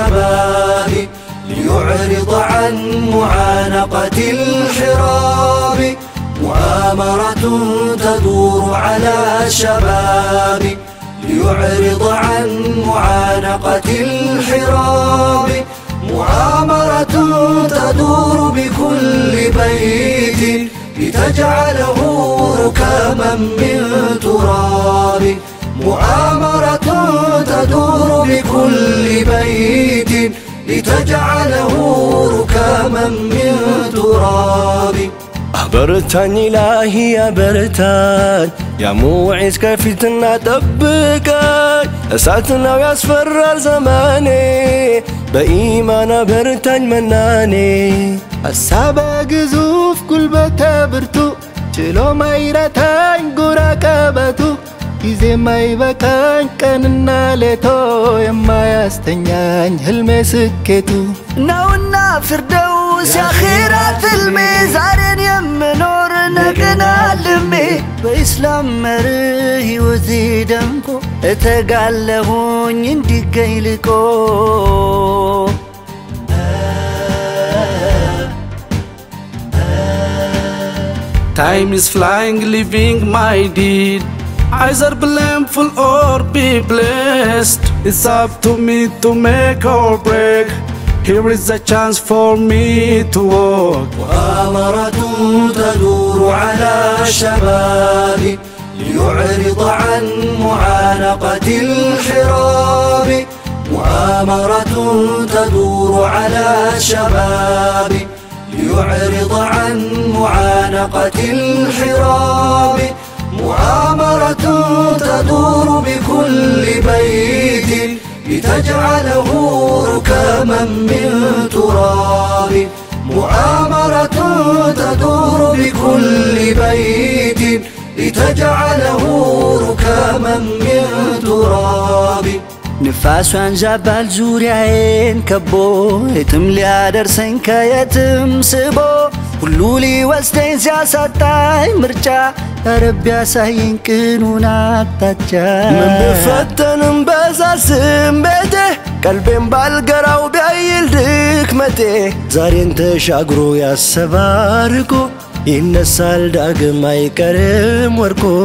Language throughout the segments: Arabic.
الشباب ليعرض عن معانقة الحراب مؤامرة تدور على شباب ليعرض عن معانقة الحراب مؤامرة تدور بكل بيت لتجعله ركاما من تراب مؤامرة تدور بكل بيت لتجعله ركاما من تراب برتان إلهي يا برتان يا موعز كفتنا طبقاي أساتنا ويسفر زماني بإيمان برتان مناني السابق جزوف كل بتابرتو چلو مايرتان قرا كابتو ጊዜ ማይበቃኝ ቀንና ሌቶ የማያስተኛኝ ህልሜ ስኬቱ ነውና ፍርደውስ የአኺራት ህልሜ ዛሬን የምኖር ነገን አልሜ በኢስላም መርህ ሕይወቴ ደምቆ እተጋለሁኝ እንዲገኝ ልቆ Time is flying, living my deed. Either blameful or be blessed. It's up to me to make or break. Here is a chance for me to walk. مؤامرة تدور على الشباب ليعرض عن معانقة الحراب مؤامرة تدور على الشباب ليعرض عن معانقة الحراب مؤامرة تدور بكل بيت لتجعله ركاما من تراب مؤامرة تدور بكل بيت لتجعله ركاما من تراب نفاس وانجبال زوريين كبو يتم ليادرسن كيتم سبو كلو لي وستين سياساتاي مرجع ربي ياساين كنونا تجا من بفتن بساسم بيته قلبين بالقراو بيايل دكمته زارين تشاقرو ياسباركو ينسال داقم ايكرم وركو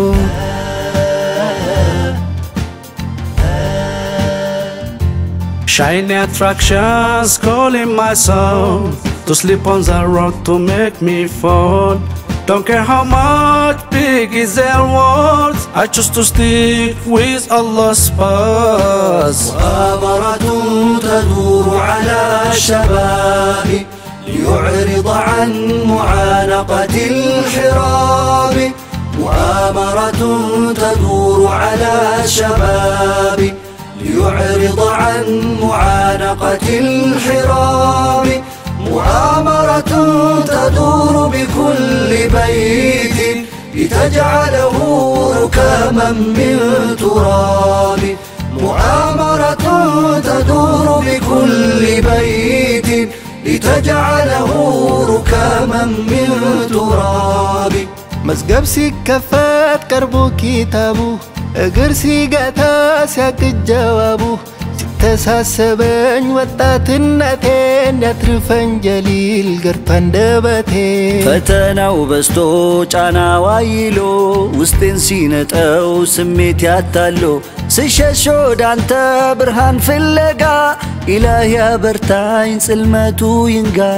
Shiny attractions calling my soul to sleep on the road to make me fall. Don't care how much big is their words, I choose to stick with Allah's path. مؤامرة تدور على الشباب ليعرض عن معانقة الحراب مؤامرة تدور على الشباب ليعرض عن معانقة الحراب مؤامرة تدور بكل بيت لتجعله ركاما من تراب مؤامرة تدور بكل بيت لتجعله ركاما من تراب مزقب سكفات كربو كتابو اگر سيقاتا سياق الجوابو ستساسبن وطاتنتين يترفن جليل قرطان دبتين فتناو بستو جانا وايلو وستين سينت او سميت ياتالو سيششو دانتا برهان في اللقا إلهي برتاين سلمتو ينقا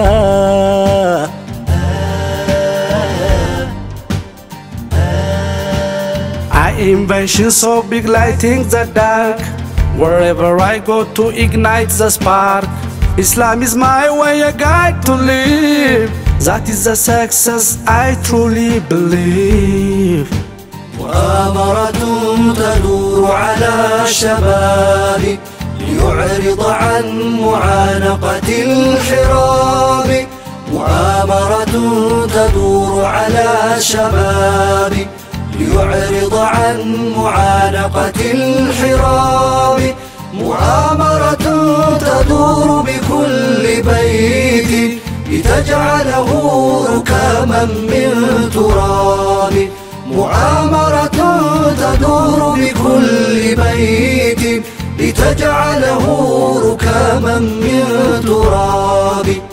Invention so big lighting the dark. Wherever I go to ignite the spark. Islam is my way, a guide to live. That is the success I truly believe. مؤامرة تدور على الشباب ليعرض عن معانقة الحراب مؤامرة تدور على الشباب ليعرض عن معانقة الحراب مؤامرة تدور بكل بيت لتجعله ركاما من تراب مؤامرة تدور بكل بيت لتجعله ركاما من تراب.